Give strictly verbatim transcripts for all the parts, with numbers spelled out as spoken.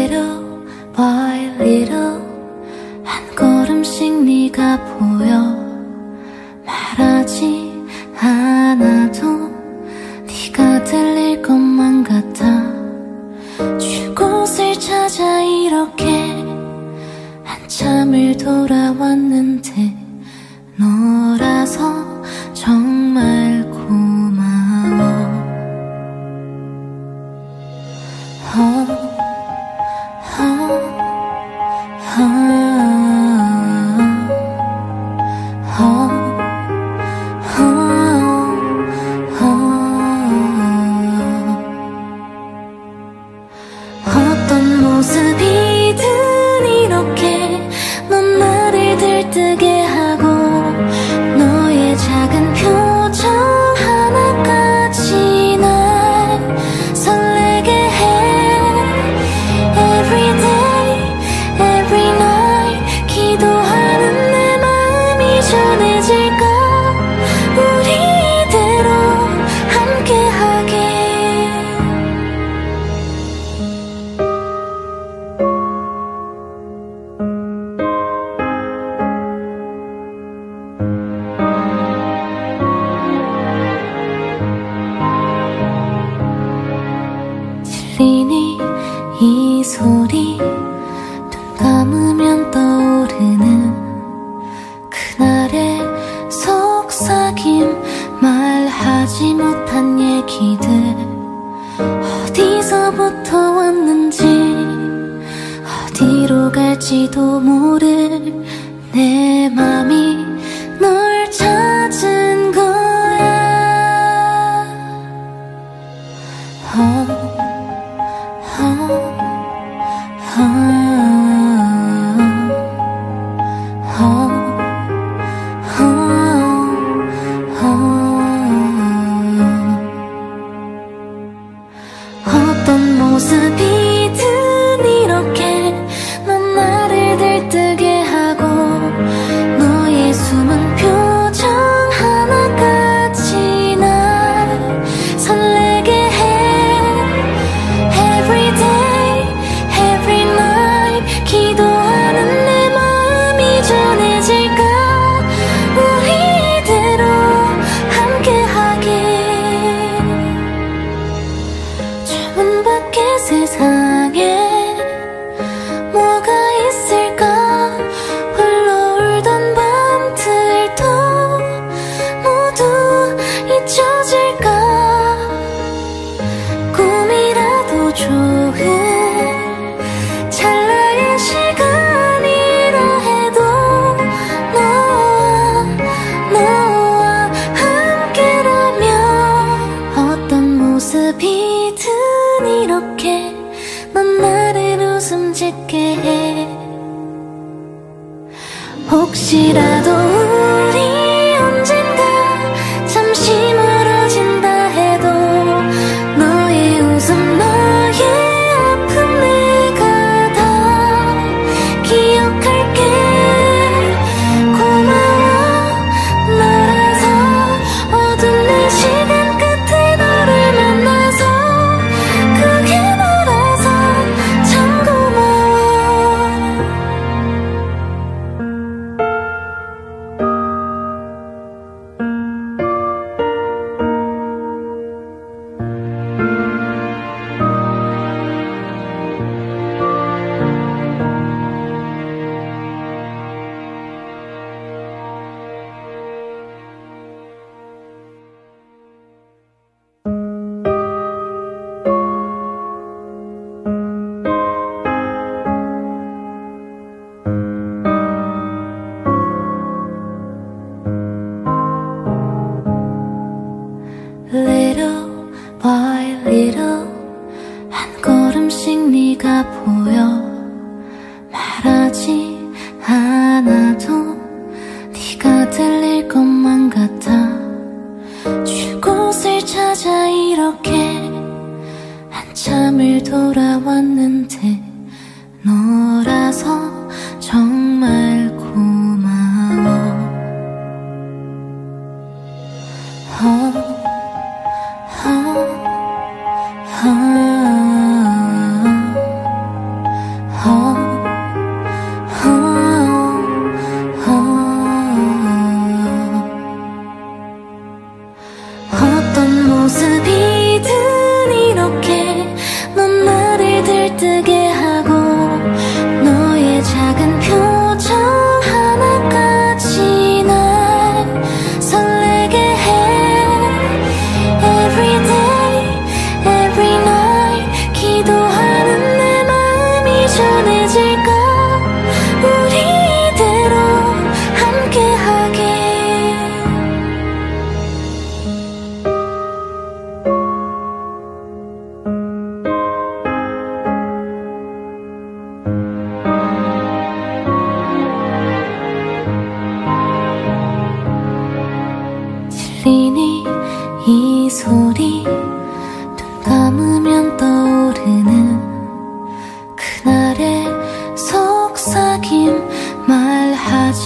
Little by little 한 걸음씩 네가 보여 말하지 않아도 네가 들릴 것만 같아 줄 곳을 찾아 이렇게 한참을 돌아왔는데 너라서 정말 고마워. oh, oh, oh. 어떤 모습이든 이렇게 넌 나를 들뜨게 하고 너의 작은 표정 하나까지 날 설레게 해. Every day, every night 기도하는 내 마음이 전해질까 우리 이대로 함께하게. 들리니 이 소리 눈 감으면 떠오르는 그날의 속삭임 말하지 못한 얘기들 어디서부터 왔는지 어디로 갈지도 모를 내 맘이 널 찾은 거야. oh. 어떤 모습이든 이렇게 넌 나를 들뜨게 하고 너의 숨은 표정 하나까지 날 설레게 해. Every day, every night 기도하는 내 마음이 전해질까 우리 이대로 함께하게. 좁은 밖의 세상에 뭐가 있을까 홀로 울던 밤들도 모두 잊혀질까. 꿈이라도 좋은 찰나의 시간이라 해도 너와 너와 함께라면 어떤 모습이든 이렇게 넌 나를 웃음 짓게 해. 혹시라도 우리 언젠가 잠시 멀어진다 해도 너의 웃음 너의 아픔 내가 다 기억할게. 고마워 너라서 어두운 내 시간 끝에 너를 만나서 그게 너라서 참 고마워. Little by little 한 걸음씩 네가 보여 말하지 않아도 네가 들릴 것만 같아 줄 곳을 찾아 이렇게 한참을 돌아왔는데 너라서 정말 고마워. oh. Oh, oh,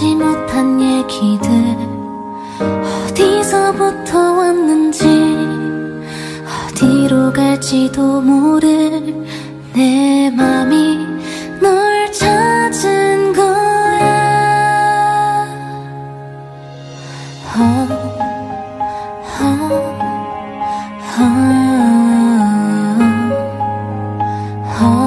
하지 못한 얘기들 어디서부터 왔는지 어디로 갈지도 모를 내 맘이 널 찾은 거야. oh, oh, oh,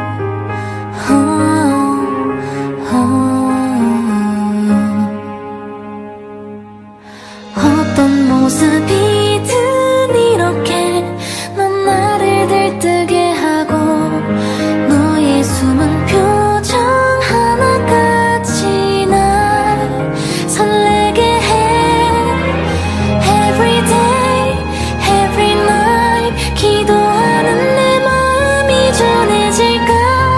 oh. 어떤 모습이든 이렇게 넌 나를 들뜨게 하고 너의 숨은 표정 하나까지 날 설레게 해. Every day, every night 기도하는 내 마음이 전해질까.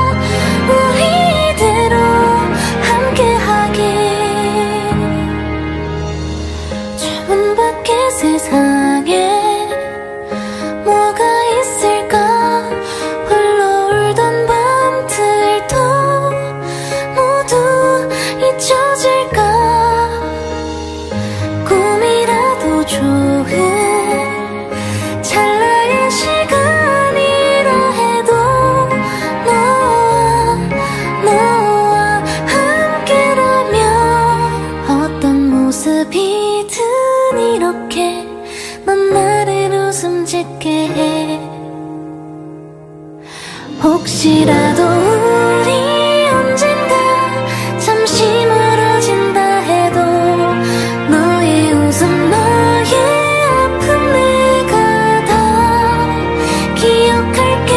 우리대로 함께하길. 좁은 밖의 세상에 뭐가 있을까. 홀로 울던 밤들도 모두 잊혀질까. 꿈이라도 좋은 찰나의 시간이라 해도 너와 너와 함께라면 어떤 모습이든 이렇게 넌 나를 웃음 짓게 해. 혹시라도 우리 언젠가 잠시 멀어진다 해도 너의 웃음 너의 아픔 내가 다 기억할게.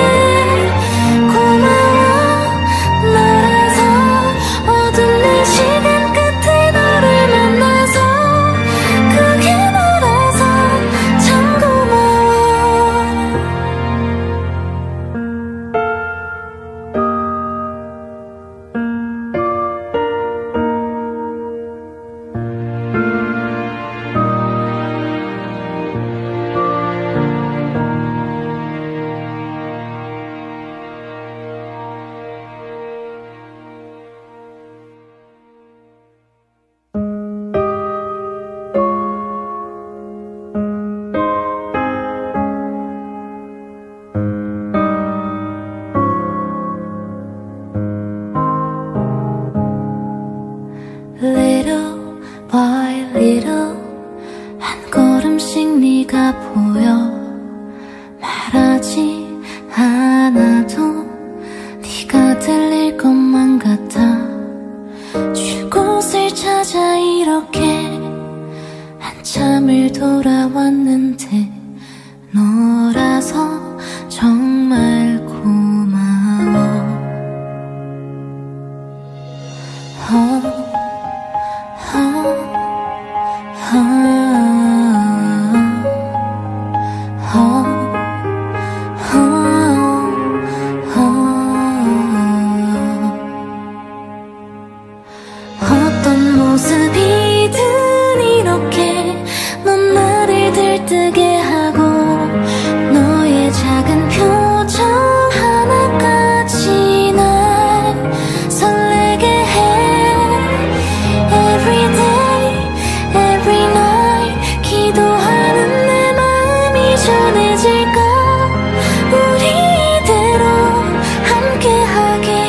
고마워 너라서 어두운 내 시간 끝에 너를 만나서 그게 너라서 참 고마워. Little by little 한 걸음씩 네가 보여. 말하지 않아도 네가 들릴 것만 같아. 줄 곳을 찾아 이렇게 한참을 돌아왔는데 너라서 정말 고마워. oh. 어떤 모습이든 이렇게 넌 나를 들뜨게 하고 너의 작은 표정 하나까지 날 설레게 해. Every day, every night 기도하는 내 마음이 전해질까. 우리대로 함께하길.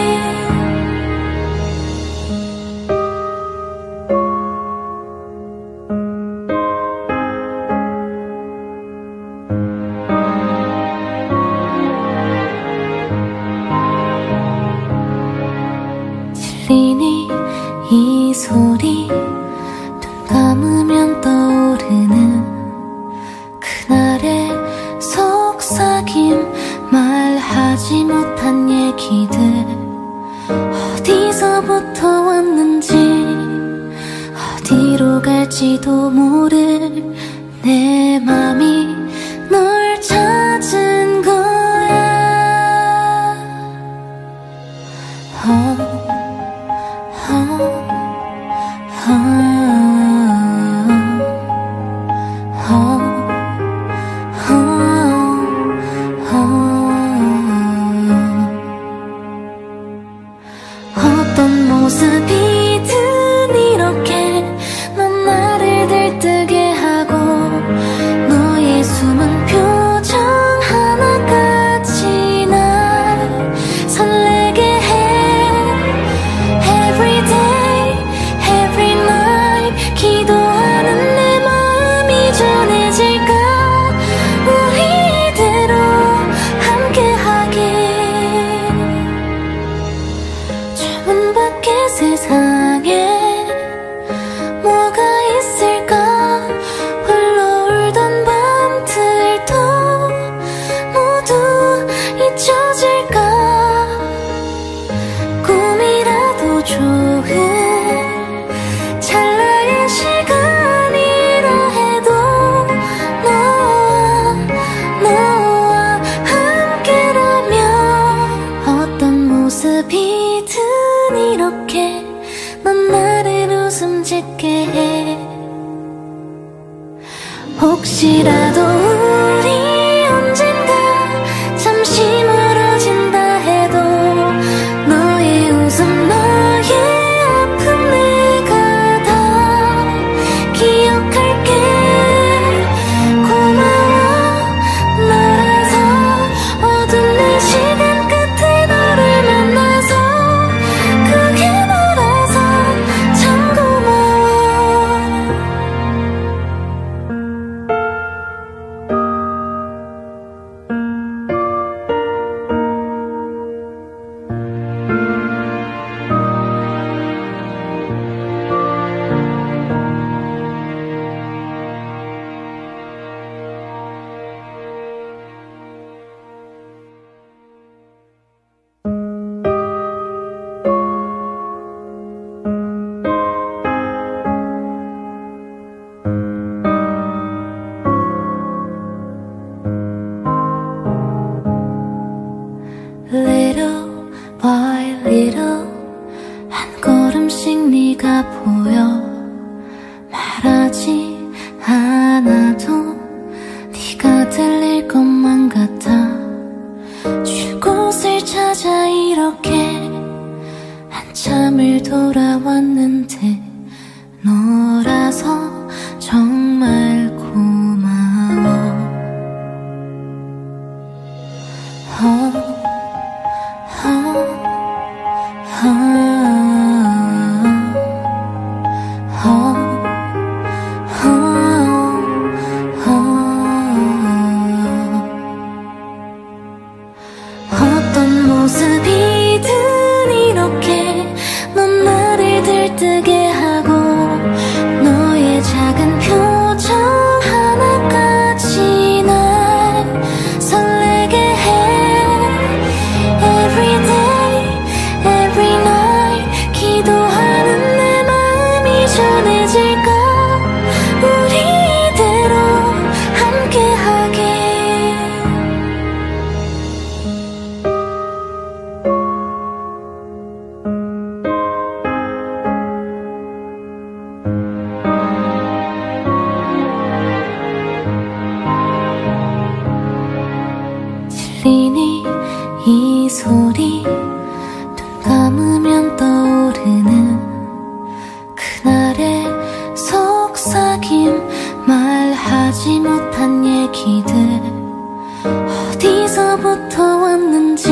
들리니 이 소리. 눈 감으면 떠오르는 그날의 속삭임. 말하지 못한 얘기들 어디서부터 왔는지 어디로 갈지도 모를 내 맘이 널 찾은 거야. oh. 어떤 모습이든 이렇게 넌 나를 웃음 짓게 해. 혹시라도 우리 언젠가 잠시 멀어진다 해도 너의 웃음 너의 아픔 내가 다 기억할게. 고마워 너라서 어두운 내 시간 끝에 너를 만나서 그게 너라서 참 고마워. Little by little 한 걸음씩 네가 보여. 말하지 않아도 네가 들릴 것만 같아. 쉴 곳을 찾아 이렇게 한참을 돌아왔는데 너라서 정말 고마워. oh. 어떤 모습이든 이렇게 넌 나를 들뜨게 하고 너의 작은 표정 하나까지 날 설레게 해. Every day, every night 기도하는 내 마음이 전해질까. 우리 이대로 함께하게. 들리니 이 소리. 눈 감으면 떠오르는 그날의 속삭임. 말하지 못한 얘기들. 어디서부터 왔는지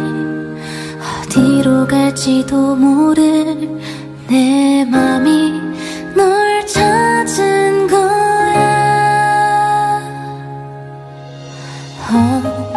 어디로 갈지도 모를 내 맘이 널 찾은 거야. oh.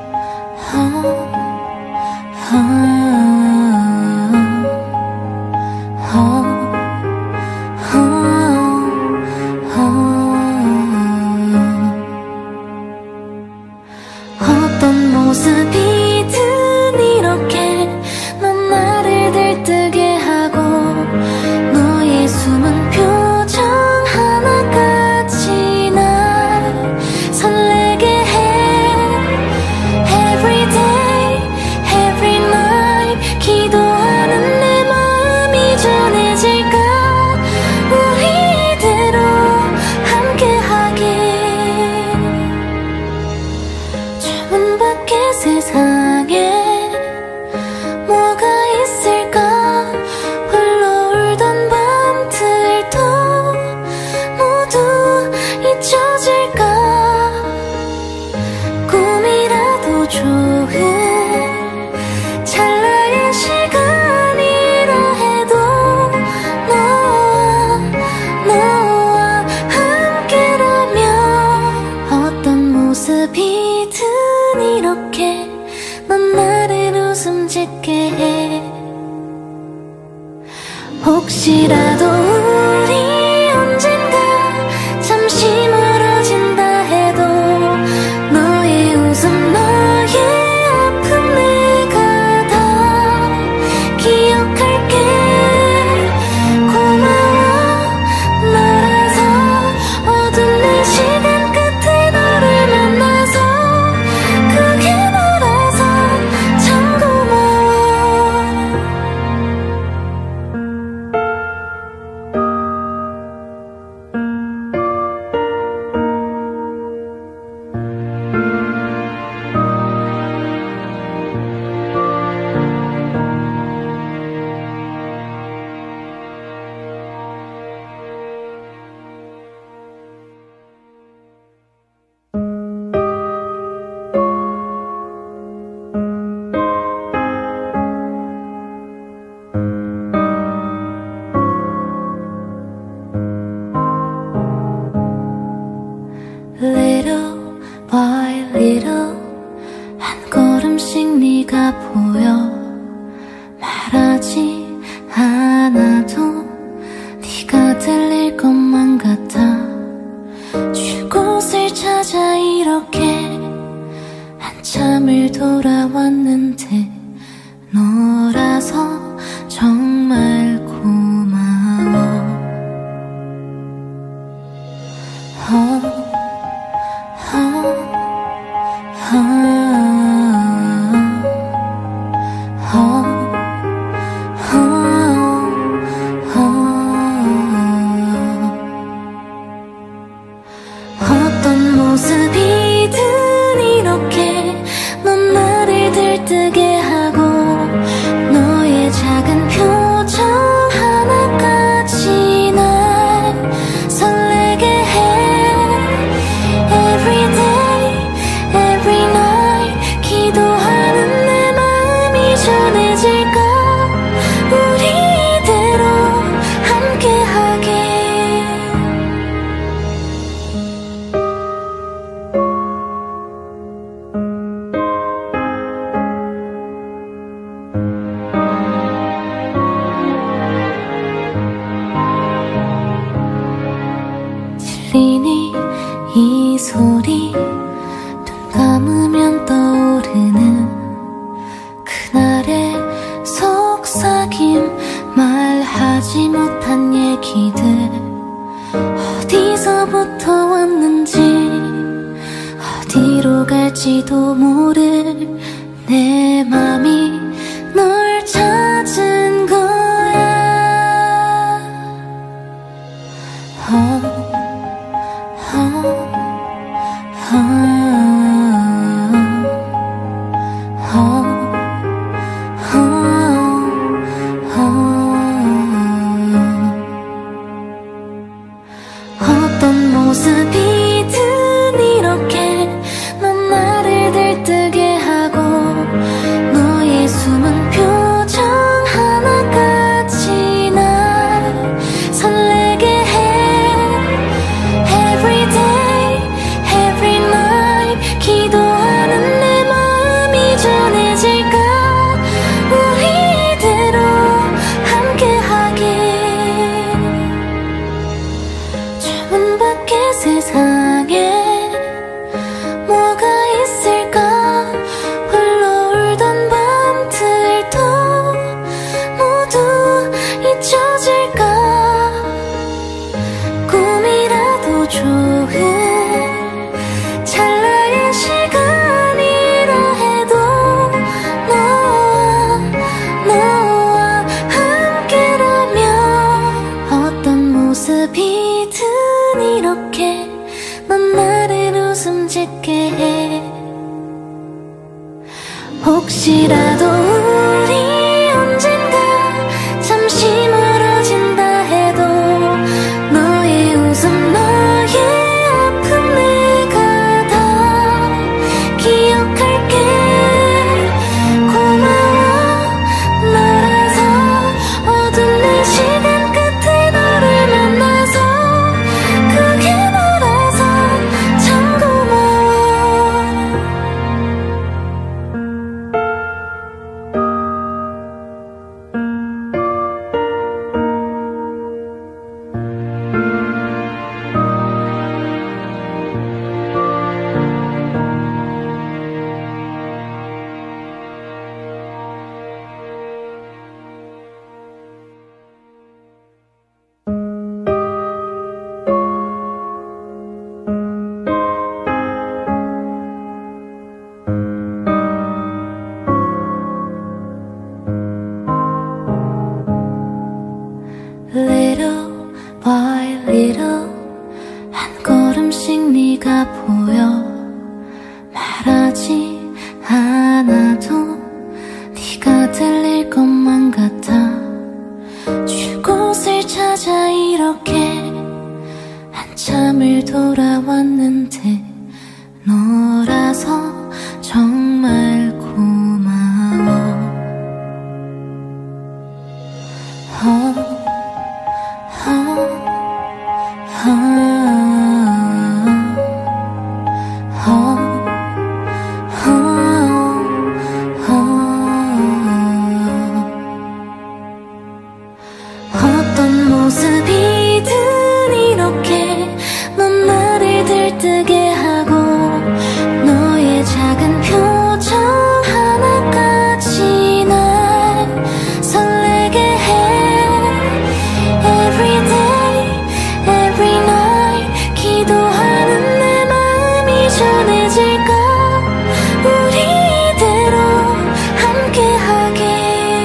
어떤 모습이든 이렇게 넌 나를 들뜨게 하고 너의 숨은 표정 하나까지 날 설레게 해. Every day, every night 기도하는 내 마음이 전해질까. 우리 이대로 함께하게. 좁은 밖의 세상에 뭐가 있을까. 홀로 울던 밤들도 모두 잊혀질까. 꿈이라도 좋은 찰나의 시간이라 해도 너와 너와 함께라면 어떤 모습이든 이렇게 넌 나를 웃음 짓게 해. 혹시라도 우리 언젠가 잠시 멀어진다 해도 너의 웃음 너의 아픔 내가 다 기억할게. 고마워 너라서 어두운 내 시간 끝에 너를 만나서 그게 너라서 참 고마워. 하지 못한 얘기들, 어디서부터 왔는지 어디로 갈지도 모를 내 맘이 널 찾은 거야. oh, oh, oh. 어떤 모습이든 이렇게 넌 나를 들뜨게 하고 너의 숨은 표정 하나같이 날 설레게 해. Every day, every night 기도하는 내 마음이 전해질까. 우리대로 함께하길. 좁은 밖의 세상에 뭐가 있을까. 홀로 울던 밤들도 모두 잊혀질까. 꿈이라도 좋은 찰나의 시간이라 해도 너와 너와 함께라면 어떤 모습이든 이렇게 넌 나를 웃음 짓게 해. 혹시라도 우리 언젠가 잠시 멀어진다 해도 너의 웃음 너의 아픔 내가 다 기억할게. 고마워 너라서 어두운 시간 끝에 너를 만나서 그게 너라서 참 고마워. Little by little 한 걸음씩 네가 보여. 말하지 않아도 네가 들릴 것만 같아. 쉴 곳을 찾아 이렇게 한참을 돌아왔는데 너라서 정말 고마워. oh. 어떤 모습이든 이렇게 넌 나를 들뜨게 하고 너의 작은 표정 하나같이 날 설레게 해. Every day, every night 기도하는 내 마음이 전해질까. 우리대로 함께하길.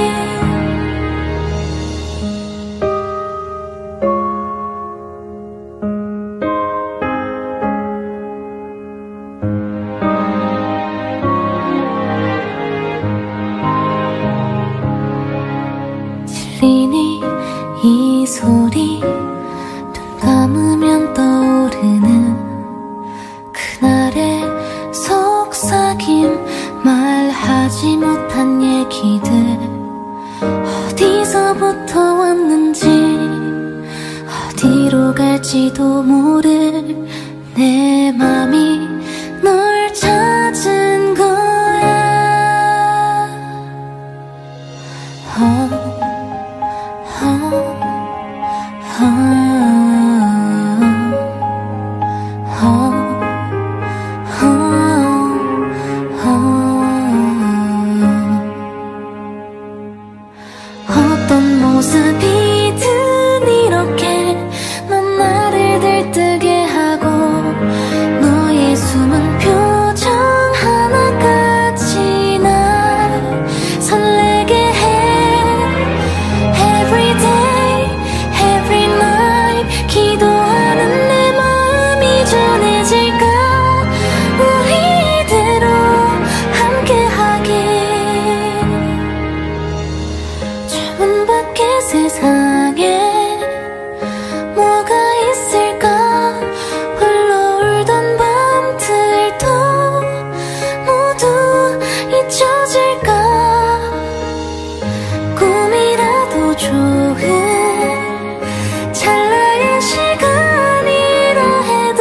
들리니 이 소리. 눈 감으면 떠오르는 그날의 속삭임. 말하지 못한 얘기들, 어디서부터 왔는지 어디로 갈지도 모를 내 맘이 널 찾은 거야. oh, oh, oh. 어떤 모습이든 세상에 뭐가 있을까. 홀로 울던 밤들도 모두 잊혀질까. 꿈이라도 좋은 찰나의 시간이라 해도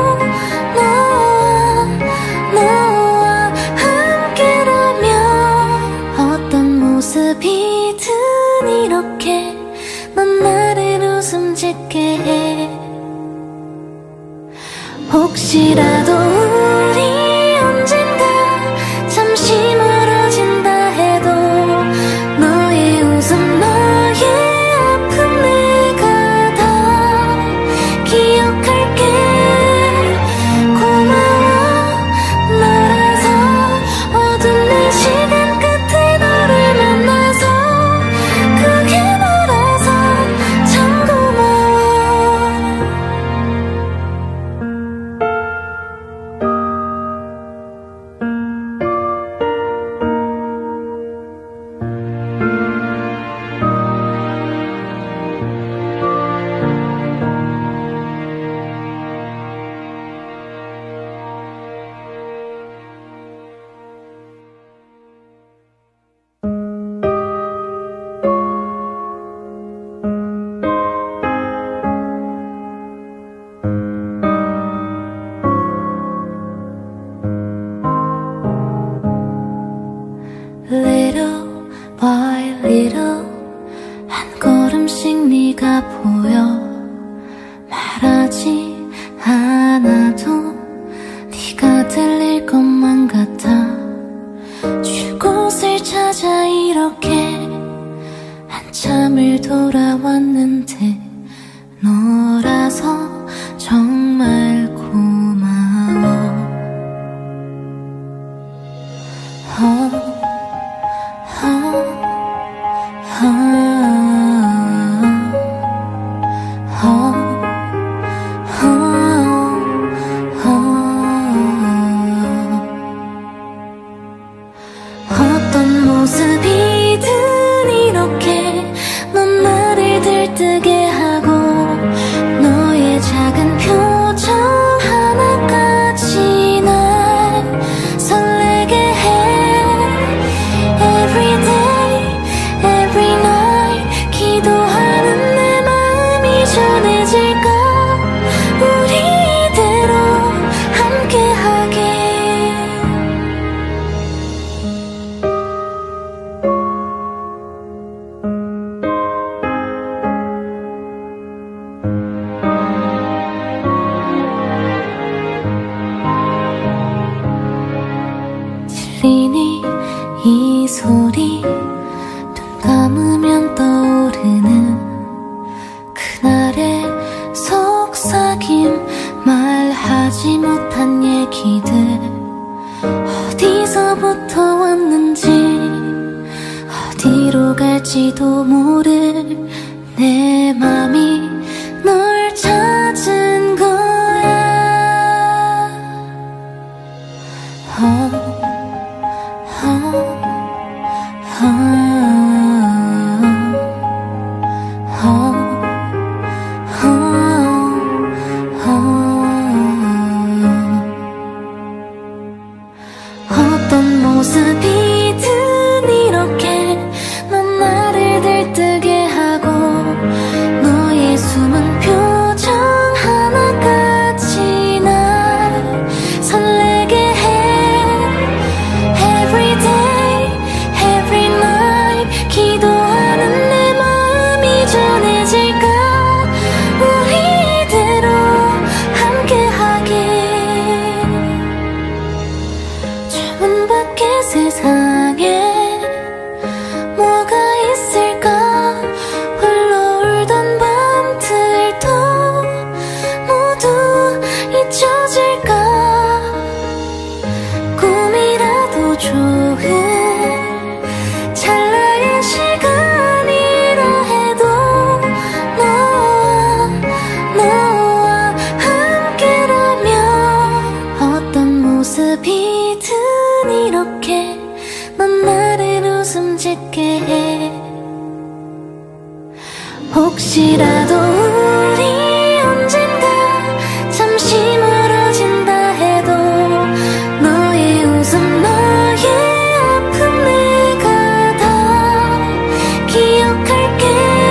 너와 너와 함께라면 어떤 모습이든 이렇게 넌 나를 웃음 짓게 해. 혹시라도 우리 언젠가 잠시 멀어진다 해도 너의 웃음 너의 아픔 내가 다 기억할게. 고마워 너라서 어두운 내 시간 끝에 너를 만나서 그게 너라서 참 고마워. Little by little 한 걸음씩 네가 보여. 말하지 않아도 네가 들릴 것만 같아. 줄 곳을 찾아 이렇게 한참을 돌아왔는데 너라서 정말 고마워. oh. 어떤 모습이든 이렇게 넌 나를 들뜨게 하고 너의 작은 표정 하나까지 날 설레게 해. Every day, every night 기도하는 내 마음이 전해질까. 우리 이대로 함께하게. 들리니 이 소리. 눈 감으면 떠오르는 그날의 속삭임. 말하지 못한 얘기들 어디서부터 왔는지 어디로 갈지도 모를 내 맘이 널 찾은 거야. oh. 어떤 모습이든 이렇게 넌 나를 들뜨게 하고 너의 숨은 표정 하나까지 날 설레게 해. Every day, every night 기도하는 내 마음이 전해질까. 우리 이대로 함께하게. 문 밖의 세상에 뭐가 있을까. 홀로 울던 밤들도 모두 잊혀질까. 꿈이라도 좋은 찰나의 시간이라 해도 너와 너와 함께라면 어떤 모습이든 이렇게 넌 나를 웃음 짓게 해. 혹시라도 우리 언젠가 잠시 멀어진다 해도 너의 웃음 너의 아픔 내가 다 기억할게.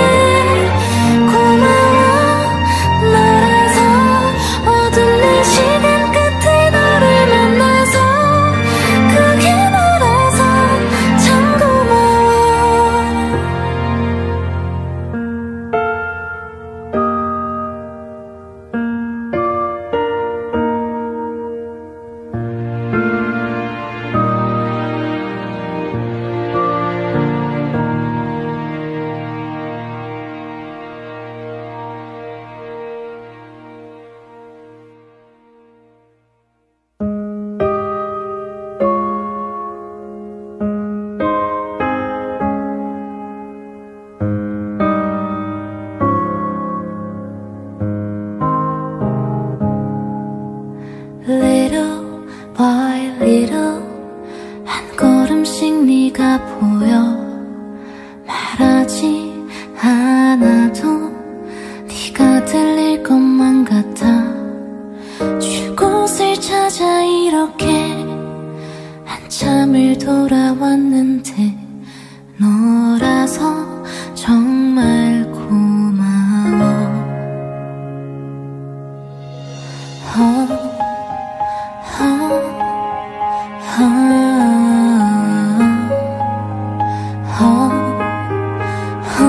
고마워 너라서 어두운 내 시간 끝에 너를 만나서 그게 너라서 참 고마워. Little by little 한 걸음씩 네가 보여. 말하지 않아도 네가 들릴 것만 같아. 쉴 곳을 찾아 이렇게 한참을 돌아왔는데 너라서 정말 고마워. oh. Oh, oh, oh.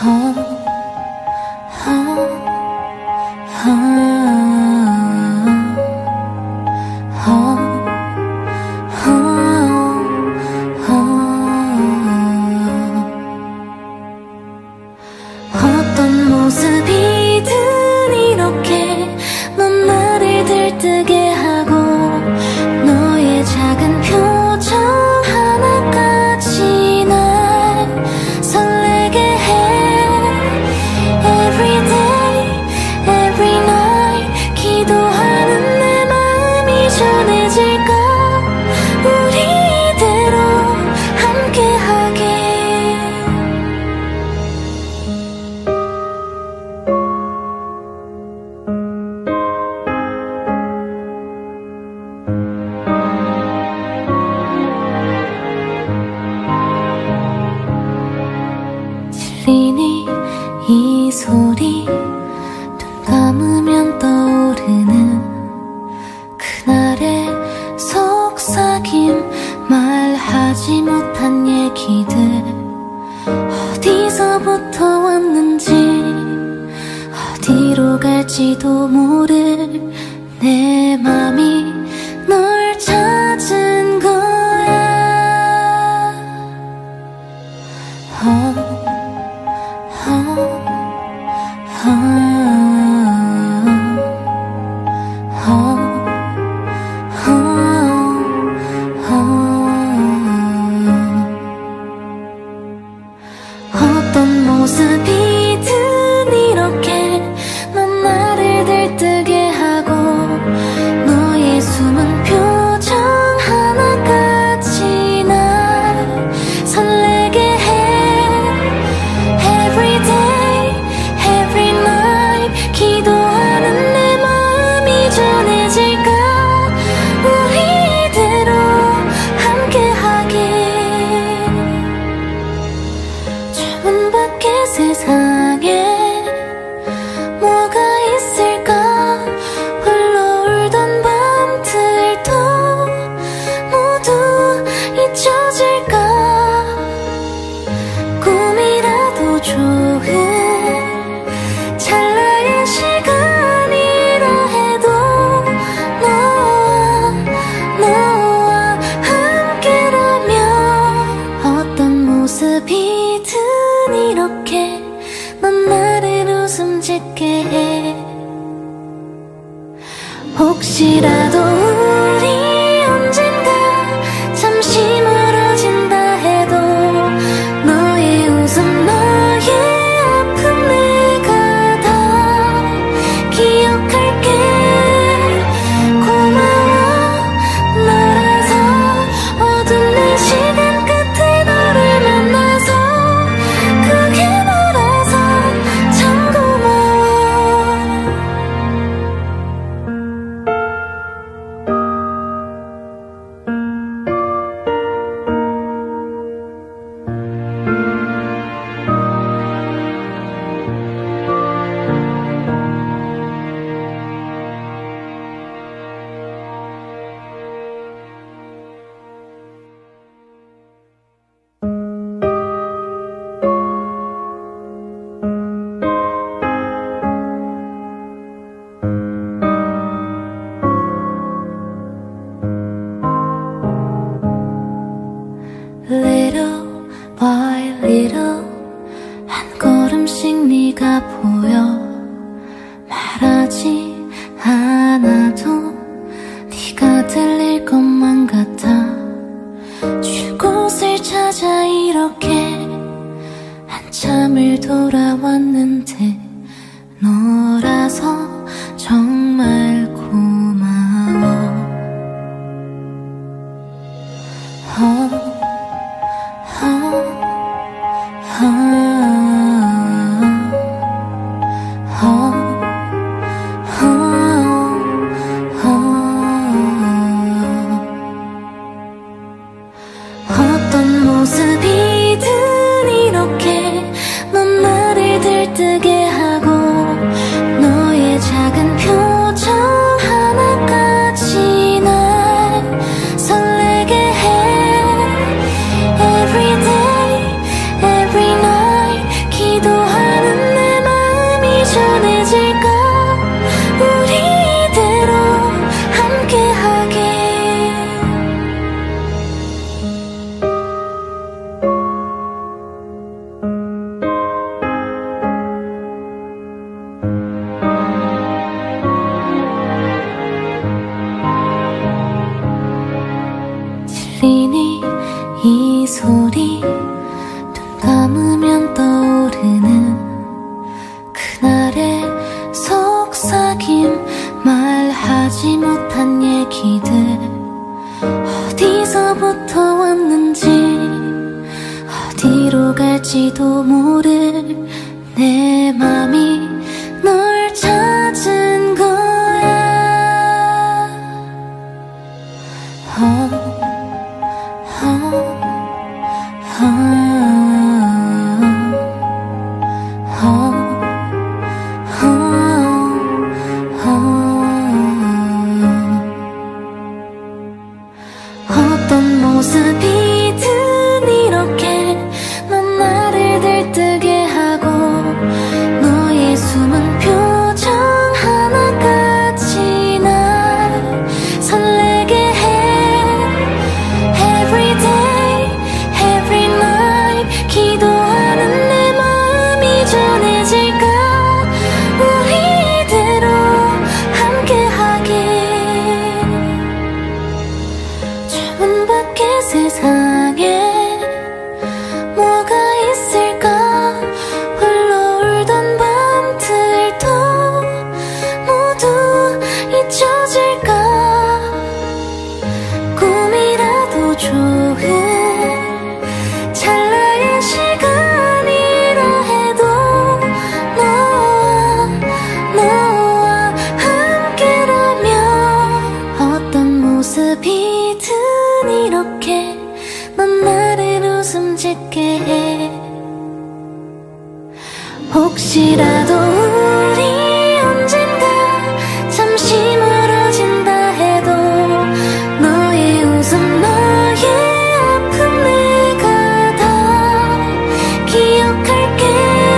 어떤 모습이든 이렇게 넌 나를 들뜨게 하고 너의 작은 표정 하나까지 날 설레게 해. Every day, every night 기도하는 내 마음이 전해질까 우리 이대로 함께하게. 들리니 이 소리 눈 감으면 떠오르는 그날의 속삭임 말하지 못한 얘기들 어디서부터 왔는지 어디로 갈지도 모를 내 맘이 널 찾은 거야. oh. 어떤 모습이든 이렇게 넌 나를 들뜨게 하고 너의 숨은 표정 하나까지 날 설레게 해. Every day, every night 기도하는 내 마음이 전해질까 우리 이대로 함께하게. 좁은 밖의 세상에 뭐가 있을까. 홀로 울던 밤들도 모두 잊혀질까. 꿈이라도 좋은 찰나의 시간이라 해도 너와 너와 함께라면 어떤 모습이든 이렇게 넌 나를 웃음 짓게 해. 혹시라도 우리 언젠가 잠시 멀어진다 해도 너의 웃음 너의 아픔 내가 다 기억할게. 고마워 너라서 어두운 내 시간 끝에 너를 만나서 그게 너라서 참 고마워. Little by little 한 걸음씩 네가 보여. 말하지 않아도 네가 들릴 것만 같아. 줄 곳을 찾아 이렇게 한참을 돌아왔는데 너라서 정말 고마워. oh. 어떤 모습이든 이렇게 넌 나를 들뜨게 하고 너의 작은 표정 하나까지 날 설레게 해. Every day, every night 기도하 갈지도 모를 내 맘이 널 찾은 거야. oh, oh, oh, oh, oh. 어떤 모습이든 이렇게 넌 나를 들뜨게 하고 너의 숨은 표정 하나까지 날 설레게 해. Every day, every night 기도하는 내 마음이 전해질까. 우리대로 함께하길. 주문 밖의 세상에 뭐가 있을까. 홀로 울던 밤들도 모두 잊혀질까. 꿈이라도 좋은 찰나의 시간이라 해도 너와 너와 함께라면 어떤 모습이든 이렇게 넌 나를 웃음 짓게 해. 혹시라도 우리 언젠가 잠시 멀어진다 해도 너의 웃음 너의 아픔 내가 다 기억할게.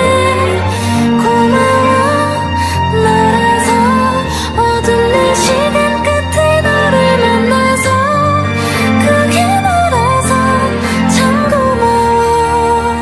고마워 너라서 어두운 내 시간 끝에 너를 만나서 그게 너라서 참 고마워.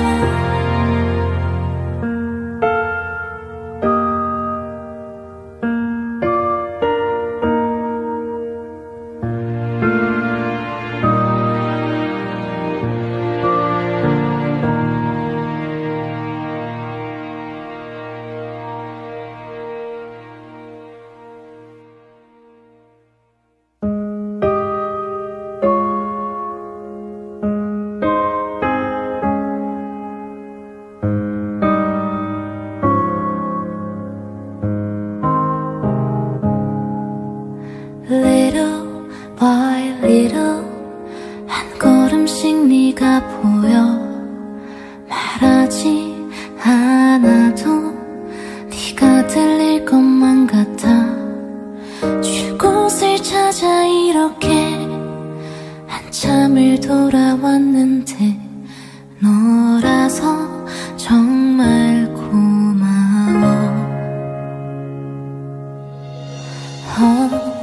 Little by little 한 걸음씩 네가 보여. 말하지 않아도 네가 들릴 것만 같아. 줄 곳을 찾아 이렇게 한참을 돌아왔는데 너라서 정말 고마워. oh.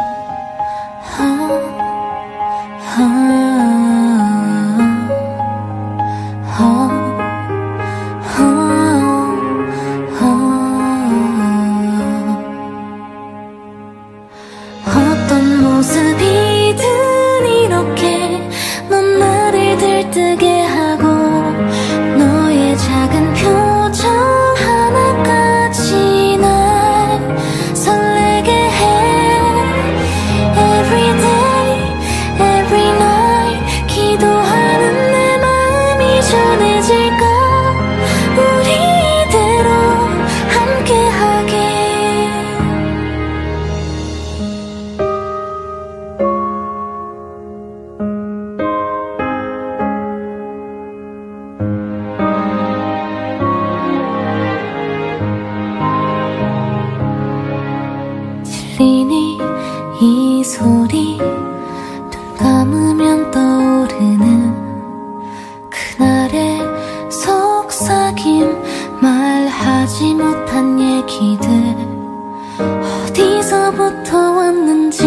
어떤 모습이든 이렇게 넌 나를 들뜨게 하고 너의 작은 표정 하나까지 날 설레게 해. Every day, every night 기도하는 내 마음이 전해질까. 우리대로 함께하길. 들리니 이 소리. 눈 감으면 떠오르는 그날의 속삭임. 말하지 못한 얘기들 어디서부터 왔는지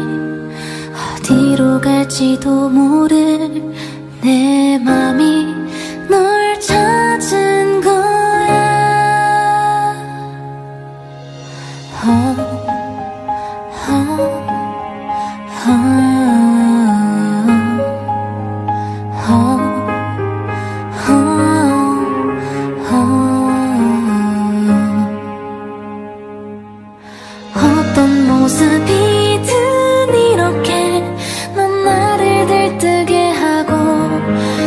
어디로 갈지도 모를 내 맘이 널 찾은 거야. oh. 어떤 모습이든 이렇게 넌 나를 들뜨게 하고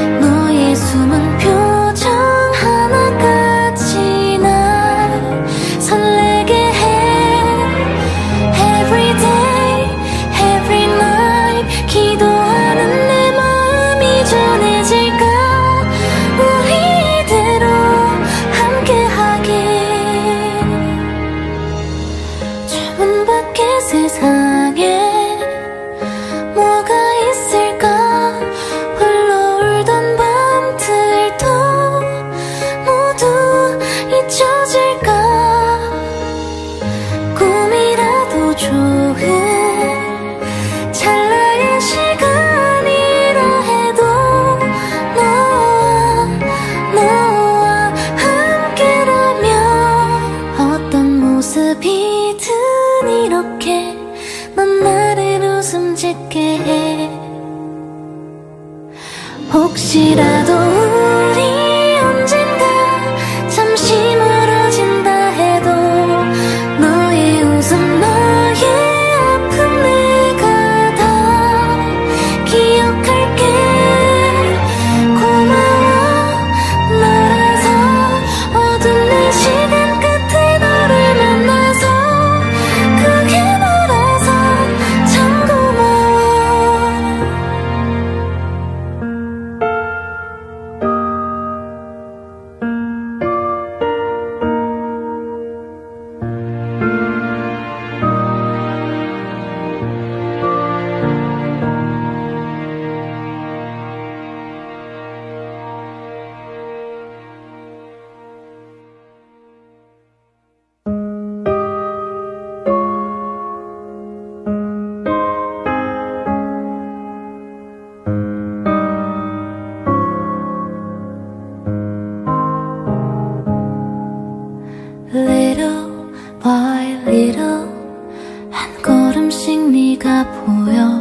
네가 보여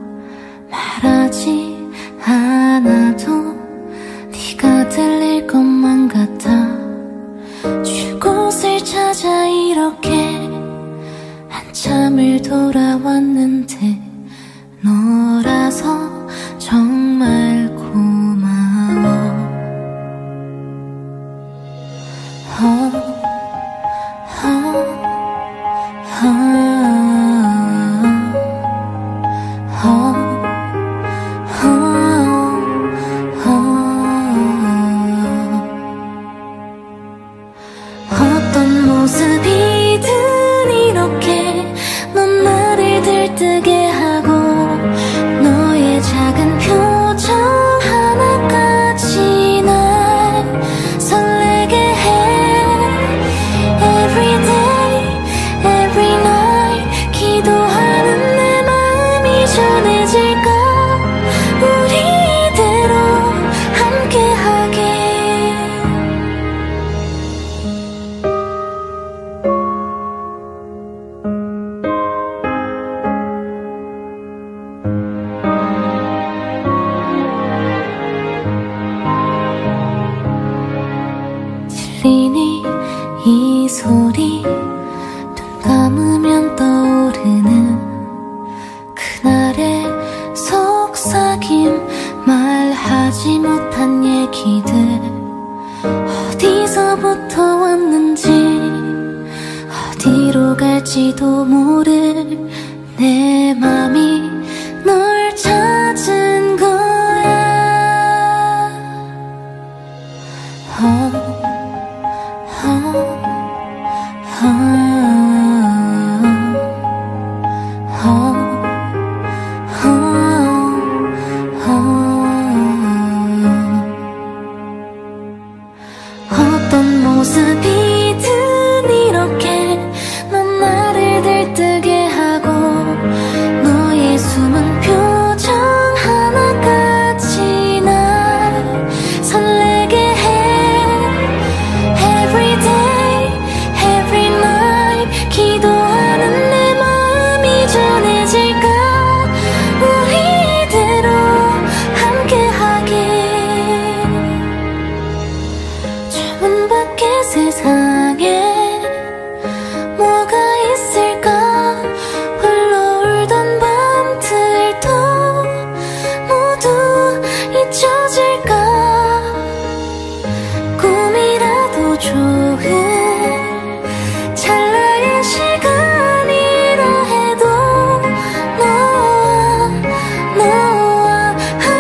말하지 않아도 네가 들릴 것만 같아. 쉴 곳을 찾아 이렇게 한참을 돌아왔는데 너라서 정말 고마워. oh, oh, oh. 어떤 모습이든 이렇게 넌 나를 들뜨게 하고 너의 작은 표정 하나까지 날 설레게 해. Every day, every night 기도하는 내 마음이 전해질까. 우리 이대로 함께하게. 들리니 이 소리 눈 감으면 떠오르는 그날의 속삭임 말하지 못한 얘기들 어디서부터 왔는지 어디로 갈지도 모를 내 맘이 널 찾은 거야. oh. 어떤 모습이든 이렇게 넌 나를 들뜨게 하고 너의 숨은 표정 하나까지 날 설레게 해. Every day, every night 기도하는 내 마음이 전해질까. 우리 이대로 함께하게. 좁은 밖의 세상에 뭐가 있을까. 홀로 울던 밤들도 모두 잊혀질까. 꿈이라도 좋은 찰나의 시간이라 해도 너와 너와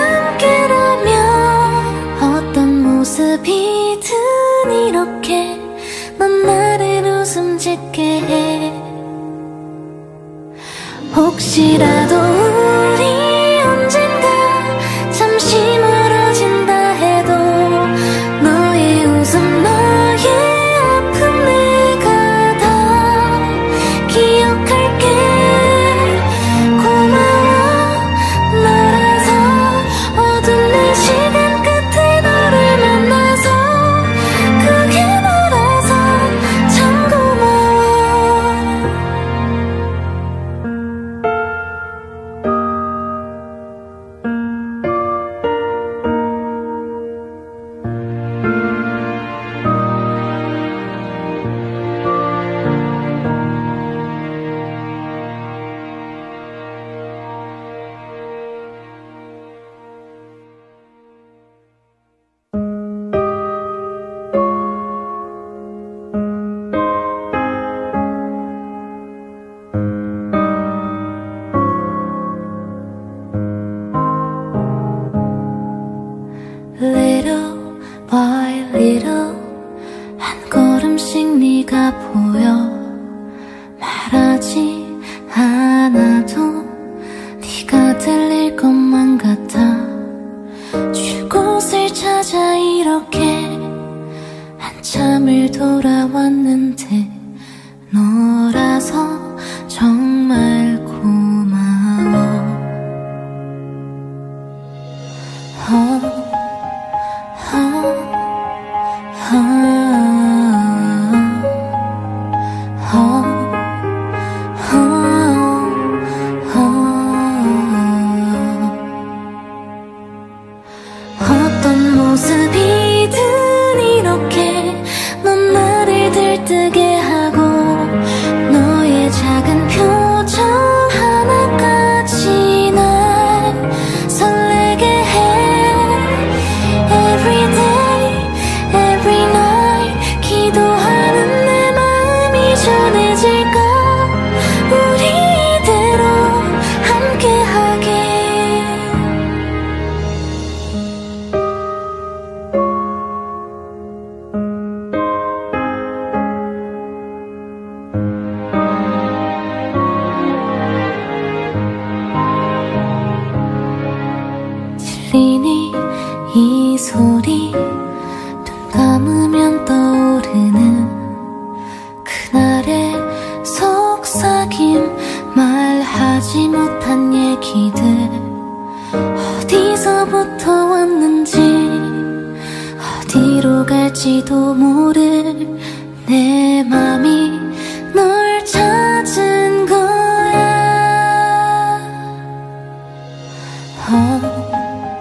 함께라면 어떤 모습이든 이렇게 넌 나를 웃음 짓게 해. 혹시라도 우리 언젠가 잠시 멀어진다 해도 너의 웃음 너의 아픔 내가 다 기억할게. 고마워 너라서 어두운 시간 끝에 너를 만나서 그게 너라서 참 고마워. Little by little 한 걸음씩 네가 보여 말하지 않아도 네가 들릴 것만 같아. 쉴 곳을 찾아 이렇게 한참을 돌아왔는데 너라서 정말 고마워. oh. Oh, oh, oh, oh. 들뜨게 하고 너의 작은 표정 하나까지 날 설레게 해. Every day, every night 기도하는 내 마음이 전해질까. 우리 이대로 함께하게. 들리니 이 소리 눈 감으면 떠오르는 그날의 속삭임 말하지 못한 얘기들 어디서부터 왔는지 어디로 갈지도 모를 내 맘이 널 찾은 거야. oh.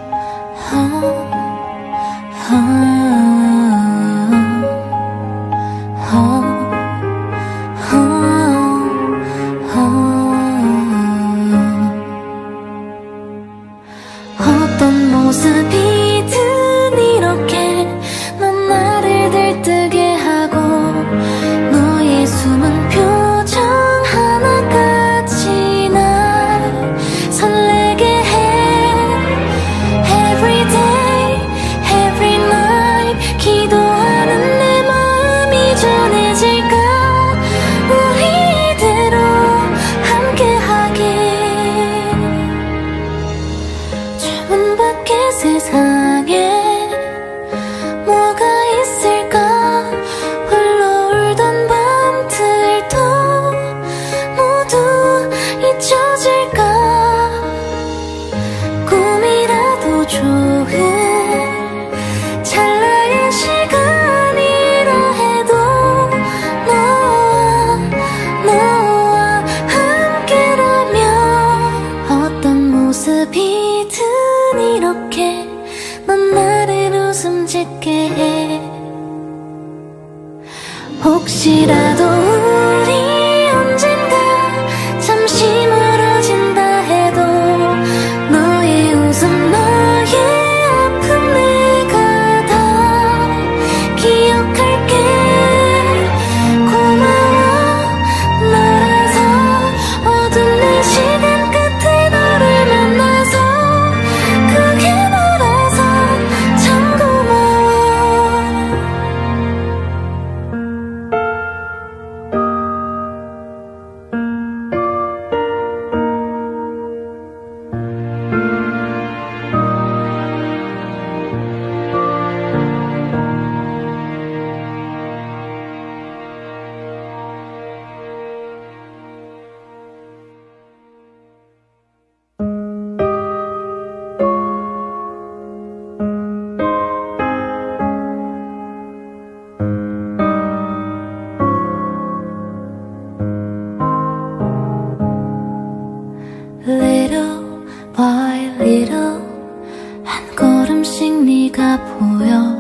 어떤 모습이든 이렇게 넌 나를 들뜨게 하고 너의 숨은 표정 하나까지 날 설레게 해. Every day, every night 기도하는 내 마음이 전해질까. 우리 이대로 함께하게. 좁은 밖의 세상에 뭐가 있을까. 홀로 울던 밤들도 모두 잊혀질까. 꿈이라도 좋은 찰나의 시간이라 해도 너와 너와 함께라면 어떤 모습이든 이렇게 넌 나를 웃음 짓게 해. 혹시라도 우리 언젠가 잠시 멀어진다 해도 너의 웃음 너의 아픔 내가 다 기억할게. 고마워 너라서 어두운 내 시간 끝에 너를 만나서 그게 너라서 참 고마워. Little by little 한 걸음씩 네가 보여.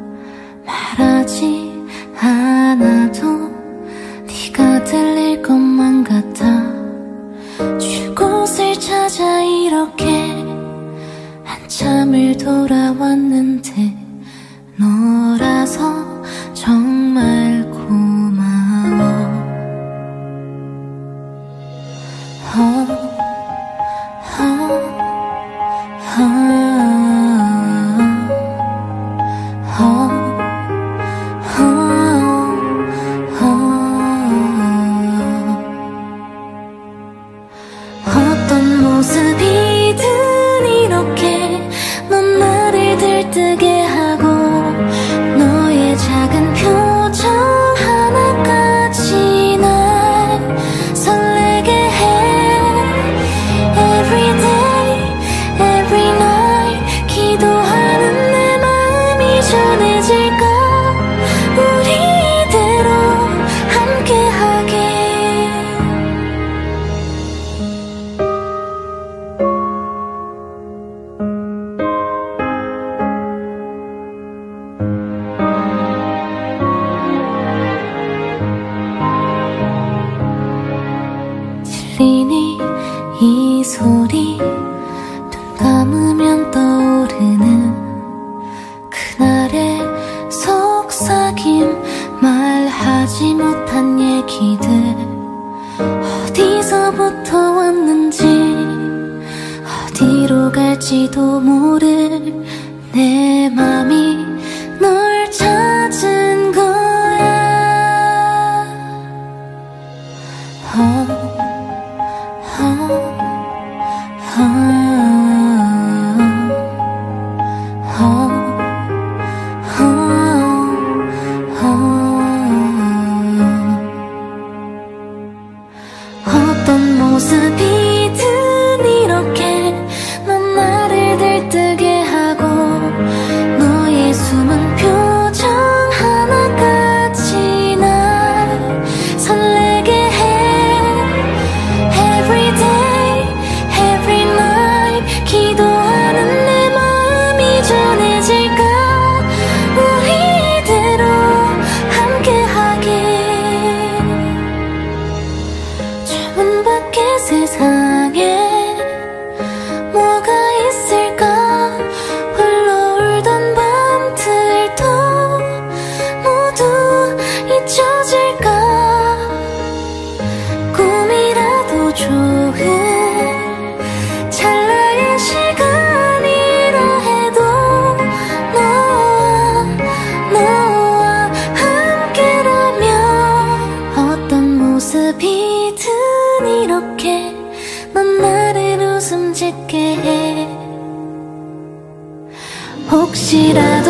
말하지 않아도 네가 들릴 것만 같아. 줄 곳을 찾아 이렇게 한참을 돌아왔는데 너라서 정말 고마워. oh. 하지 못한 얘기들, 어디서부터 왔는지 어디로 갈지도 모를 내 맘이 널 찾은 거야. oh, oh, oh. 어떤 모습이든 이렇게 넌 나를 들뜨게 하고 너의 숨은 표정 하나같이 날 설레게 해. Every day, every night 기도하는 내 마음이 전해질까. 우리대로 함께하길. 문 밖의 세상에 뭐가 있을까. 홀로 울던 밤들도 모두 잊혀질까. 꿈이라도 좋은 찰나의 시간이라 해도 너와 너와 함께라면 어떤 모습이든 이렇게 넌 나를 웃음 짓게 해. 혹시라도